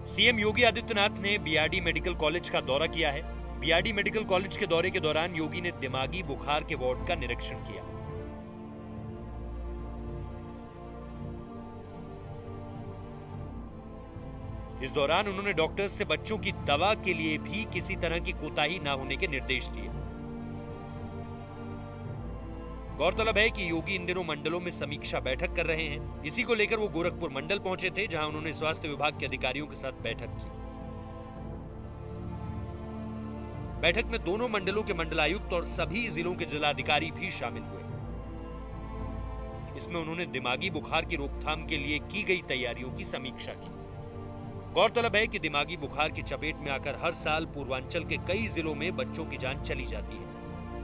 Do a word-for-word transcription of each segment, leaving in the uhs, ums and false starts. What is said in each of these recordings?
CM Yogi Adityanath ने BRD medical college का दौरा किया है। बीआरडी मेडिकल कॉलेज के दौरे के दौरान योगी ने दिमागी बुखार के वार्ड का निरीक्षण किया। इस दौरान उन्होंने डॉक्टर्स से बच्चों की दवा के लिए भी किसी तरह की कोताही न होने के निर्देश दिए। गौरतलब है कि योगी इन दिनों मंडलों में समीक्षा बैठक कर रहे हैं। इसी को लेकर वो गोरखपुर मंडल पहुंचे थे, जहां उन्होंने स्वास्थ्य विभाग के अधिकारियों के साथ बैठक की। बैठक में दोनों मंडलों के मंडलायुक्त और सभी जिलों के जिलाधिकारी भी शामिल हुए। इसमें उन्होंने दिमागी बुखार की रोकथाम के लिए की गई तैयारियों की समीक्षा की। गौरतलब है कि दिमागी बुखार की चपेट में आकर हर साल पूर्वांचल के कई जिलों में बच्चों की जान चली जाती है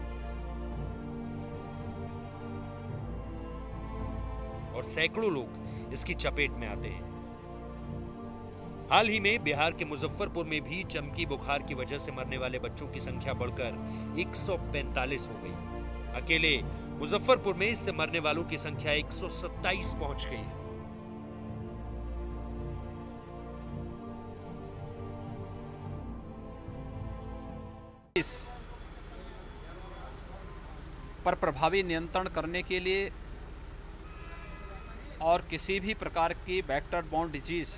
और सैकड़ों लोग इसकी चपेट में आते हैं। हाल ही में बिहार के मुजफ्फरपुर में भी चमकी बुखार की वजह से मरने वाले बच्चों की संख्या बढ़कर एक सौ पैंतालीस हो गई। अकेले मुजफ्फरपुर में इससे मरने वालों की संख्या एक सौ सत्ताईस पहुंच गई है। इस पर प्रभावी नियंत्रण करने के लिए और किसी भी प्रकार की वेक्टर बॉर्न डिजीज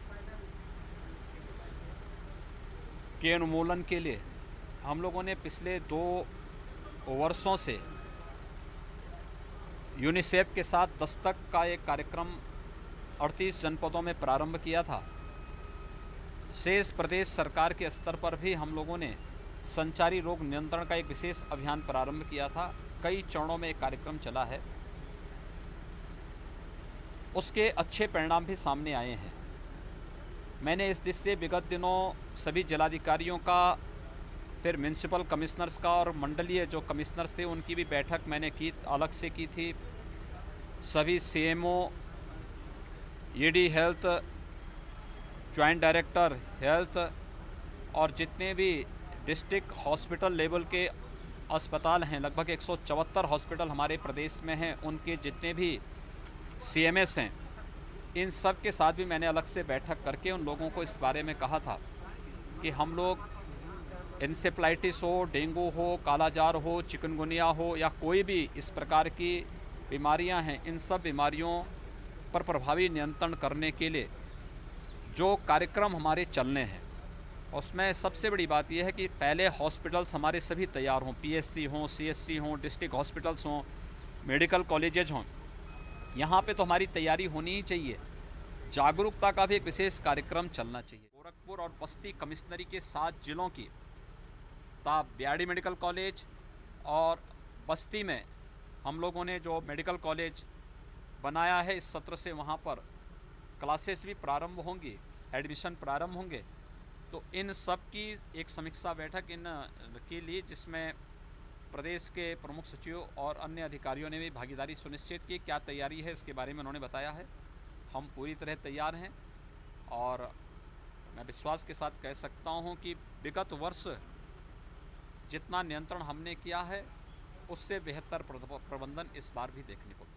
के उन्मूलन के लिए हम लोगों ने पिछले दो वर्षों से यूनिसेफ के साथ दस्तक का एक कार्यक्रम अड़तीस जनपदों में प्रारंभ किया था। शेष प्रदेश सरकार के स्तर पर भी हम लोगों ने संचारी रोग नियंत्रण का एक विशेष अभियान प्रारंभ किया था। कई चरणों में एक कार्यक्रम चला है, उसके अच्छे परिणाम भी सामने आए हैं। मैंने इस दिशा से विगत दिनों सभी जिलाधिकारियों का, फिर म्यूनसिपल कमिश्नर्स का और मंडलीय जो कमिश्नर्स थे उनकी भी बैठक मैंने की, अलग से की थी। सभी CMO, ED health, joint director health और जितने भी डिस्ट्रिक्ट हॉस्पिटल लेवल के अस्पताल हैं, लगभग एक सौ चौहत्तर हॉस्पिटल हमारे प्रदेश में हैं, उनके जितने भी सीएमएस हैं, इन सब के साथ भी मैंने अलग से बैठक करके उन लोगों को इस बारे में कहा था कि हम लोग इंसेफ्लाइटिस हो, डेंगू हो, कालाजार हो, चिकनगुनिया हो या कोई भी इस प्रकार की बीमारियां हैं, इन सब बीमारियों पर प्रभावी नियंत्रण करने के लिए जो कार्यक्रम हमारे चलने हैं, उसमें सबसे बड़ी बात यह है कि पहले हॉस्पिटल्स हमारे सभी तैयार हों, पीएचसी हों, सीएचसी हों, डिस्ट्रिक्ट हॉस्पिटल्स हों, मेडिकल कॉलेजेज हों। यहाँ पे तो हमारी तैयारी होनी ही चाहिए। जागरूकता का भी एक विशेष कार्यक्रम चलना चाहिए। गोरखपुर और बस्ती कमिश्नरी के सात जिलों की बीआरडी मेडिकल कॉलेज और बस्ती में हम लोगों ने जो मेडिकल कॉलेज बनाया है, इस सत्र से वहाँ पर क्लासेस भी प्रारंभ होंगी, एडमिशन प्रारंभ होंगे। तो इन सब की एक समीक्षा बैठक इन के लिए, जिसमें प्रदेश के प्रमुख सचिव और अन्य अधिकारियों ने भी भागीदारी सुनिश्चित की। क्या तैयारी है इसके बारे में उन्होंने बताया है। हम पूरी तरह तैयार हैं और मैं विश्वास के साथ कह सकता हूं कि विगत वर्ष जितना नियंत्रण हमने किया है, उससे बेहतर प्रबंधन इस बार भी देखने को